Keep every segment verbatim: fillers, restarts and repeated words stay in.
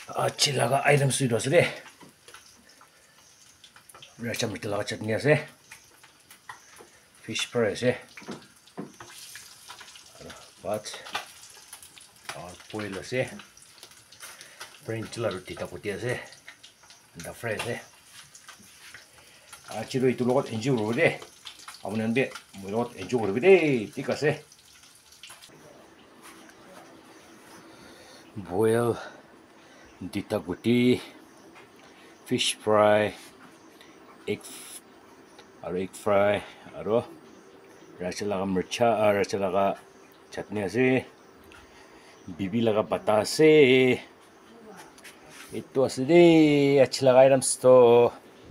Chilaga item sweet was there. Racha mitlaga chutney ase. Fish fry ase. But our boil ase. Brain chila roti taputi ase. Da fry ase. Achiro itu logot enjoy rode. Amunan be mulot enjoy rode tik ase. Boil dita guti, fish fry, egg aro egg fry aro racha laga mircha racha laga chutney ase, bibi laga bata ase. Itu ase de achi laga items to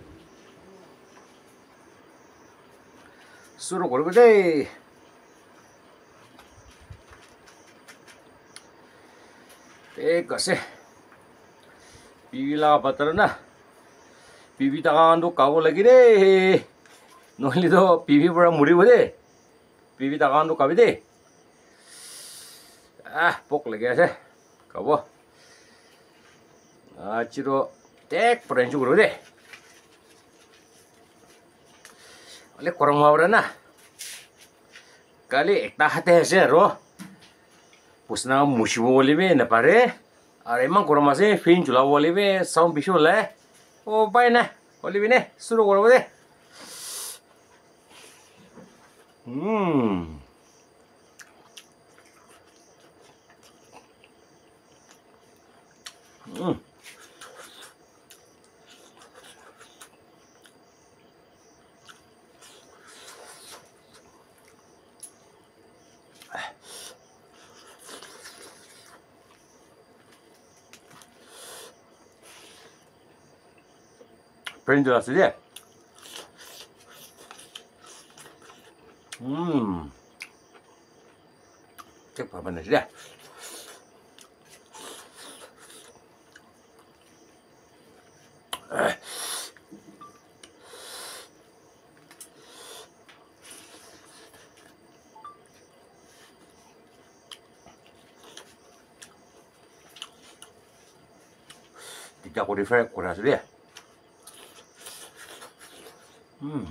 suru korbo de. Ek ase bibi laga bata na bibi tangan do kago lagi de nohli do bibi pura muri bode bibi tangan do kabi de ah pok lagi ase kabo achiro tek prenju guru de ale korang mawra na kali ekta hate ase ro pusna mushibo boli be na pare ar emang korang mase fin chula boli be sound bisho le o bai na boli be ne suru koro de hmm hmm Prende la sedia. Hmm. Cek apa nih dia? Tidak aku di fry kurang sedia. Hmm.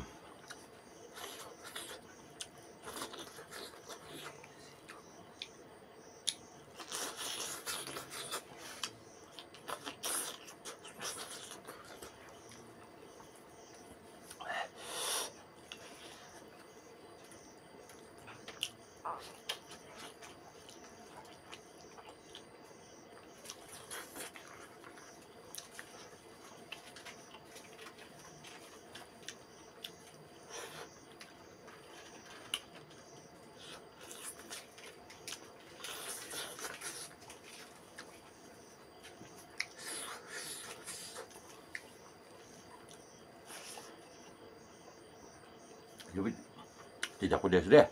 Jadi tidak pedas deh.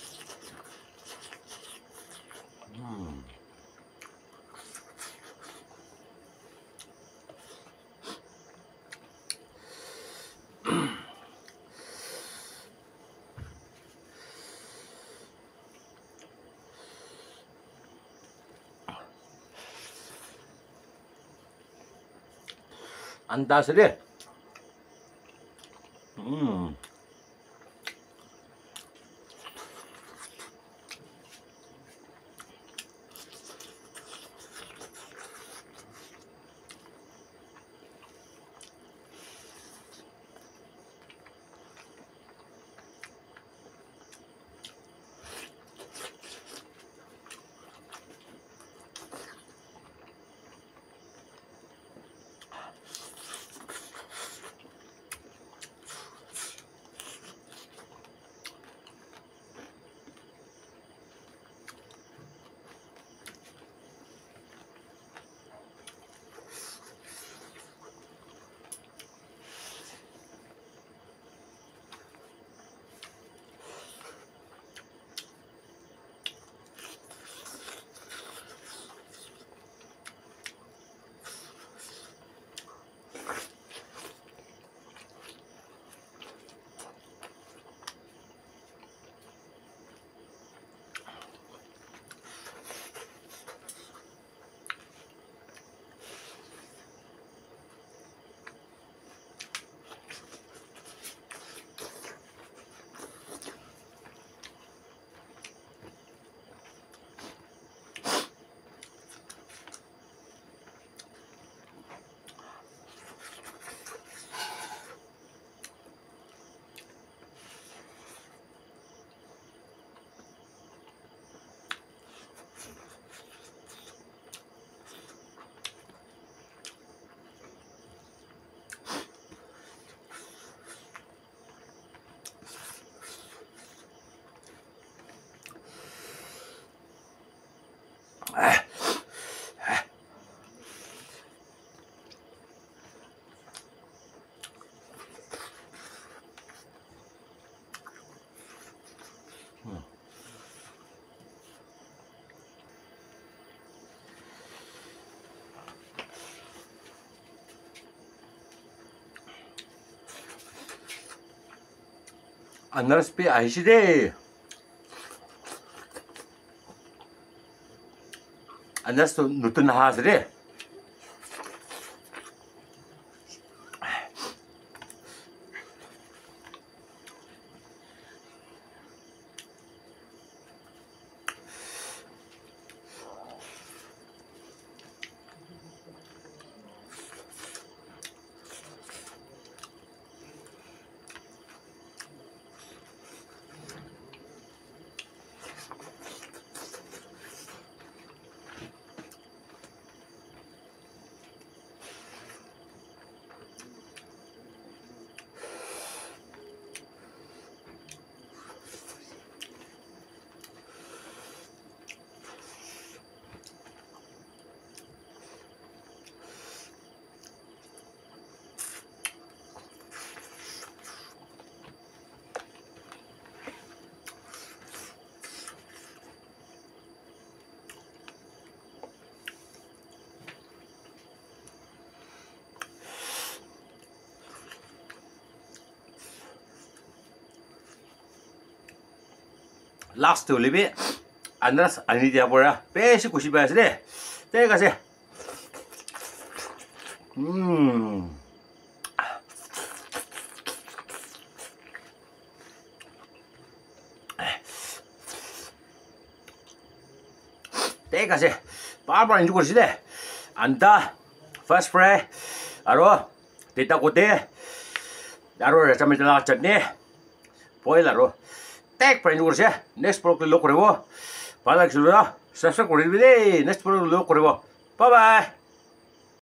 Hmm. Antas deh. Hmm. 안나라스피 아이시데 안나스도 누뜬 하스레 라스트 올리비 안나라스 아니디아 보라 빼시 구십에서네 때가세 음 때가세 빠르빠르 인주 고르시네 안다 퍼스트 프레이 아로 데이터 고대 아로 잠을 들라 쳤네 보일러로 tek pranyu kurse next pro lo korebo pala ksilura subscribe koribe next pro lo korebo bye bye